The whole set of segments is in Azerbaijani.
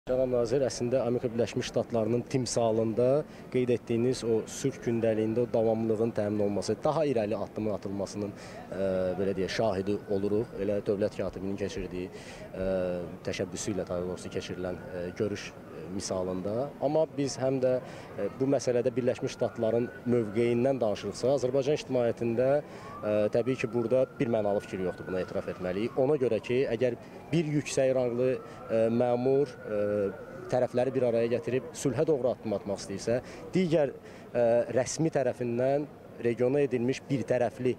Cənab nazir, əslində Amerika Birləşmiş Ştatlarının timsalında qeyd etdiyiniz o sülh gündəliyində o davamlılığın təmin olunması, daha irəli addımın atılmasının belə deyək, şahidi oluruq. Elə dövlət katibinin keçirdiyi təşəbbüsü ilə daha doğrusu keçirilən görüş misalında. Amma biz həm də bu məsələdə Birləşmiş Ştatların mövqeyindən danışırıqsa, Azərbaycan ictimaiyyətində təbii ki, burada bir mənalı fikir yoxdur, buna etiraf etməliyik. Ona görə ki, əgər bir yüksək ranglı məmur tərəfləri bir araya gətirib sülhə doğru addım atmaq istəyirsə, digər rəsmi tərəfindən regiona edilmiş bir tərəfli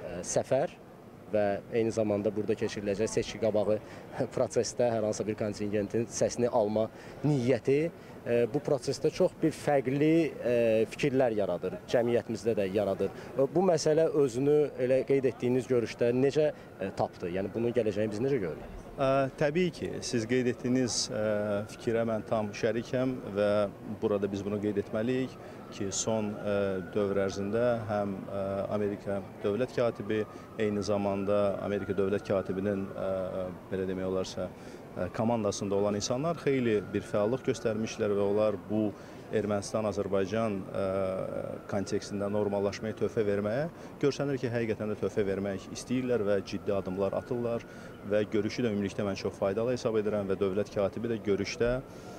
səfər və eyni zamanda burada keçiriləcək seçki qabağı prosesdə hər hansı bir kontingentin səsini alma niyyəti bu prosesdə çox bir fərqli fikirlər yaradır, cəmiyyətimizdə də yaradır. Bu məsələ özünü elə qeyd etdiyiniz görüşdə necə tapdı? Yəni bunun gələcəyini biz necə görürük? Təbii ki, siz qeyd etdiyiniz fikrə mən tam şərikəm və burada biz bunu qeyd etməliyik ki, son dövr ərzində həm Amerika dövlət katibi, eyni zamanda Amerika dövlət katibinin belə demək olarsa komandasında olan insanlar xeyli bir fəallıq göstərmişlər və onlar bu Ermənistan-Azərbaycan kontekstində normallaşmaya töhfə verməyə, görsənir ki, həqiqətən də töhfə vermək istəyirlər və ciddi adımlar atırlar və görüşü də ümumilikdə mən çox faydalı hesab edirəm və dövlət katibi də görüşdə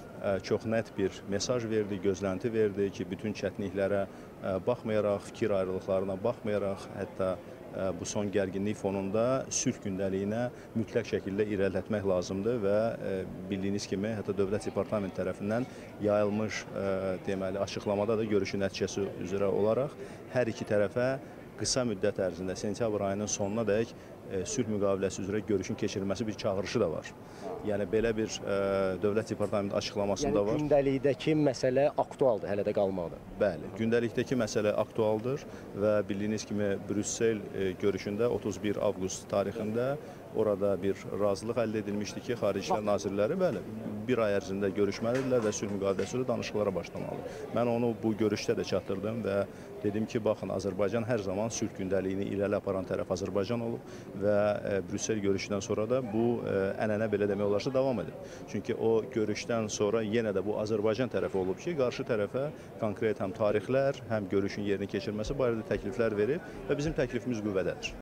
çox net bir mesaj verdi, gözlənti verdi ki, bütün çətinliklərə baxmayaraq, fikir ayrılıqlarına baxmayaraq, hətta bu son gərginlik fonunda sülh gündəliyinə mütləq şəkildə irələtmək lazımdır və bildiyiniz kimi, hətta Dövlət Departamenti tərəfindən yayılmış deməli, açıqlamada da görüşün nəticəsi üzrə olaraq hər iki tərəfə qısa müddət ərzində, sentyabr ayının sonuna dək sülh müqaviləsi üzrə görüşün keçirilməsi bir çağırışı da var. Yəni, belə bir Dövlət Departamenti açıqlamasında var. Yəni, gündəlikdəki məsələ aktualdır, hələ də qalmalıdır. Bəli, gündəlikdəki məsələ aktualdır və bildiyiniz kimi Brüssel görüşündə 31 avqust tarixində orada bir razılıq əldə edilmişdi ki, Xarici İşlər Nazirləri bir ay ərzində görüşməlidirlər və sülh müqaviləsi üzrə danışıqlara başlamalı. Mən onu bu görüşdə də çatdırdım və dedim ki, baxın, Azərbaycan hər zaman sülh gündəliyini irəli aparan tərəf Azərbaycan olub və Brüssel görüşündən sonra da bu ənənə belə demək olarsa davam edir. Çünki o görüşdən sonra yenə də bu Azərbaycan tərəfi olub ki, qarşı tərəfə konkret həm tarixlər, həm görüşün yerinə keçirilməsi barədə təkliflər verib və bizim təklifimiz qüvvədədir.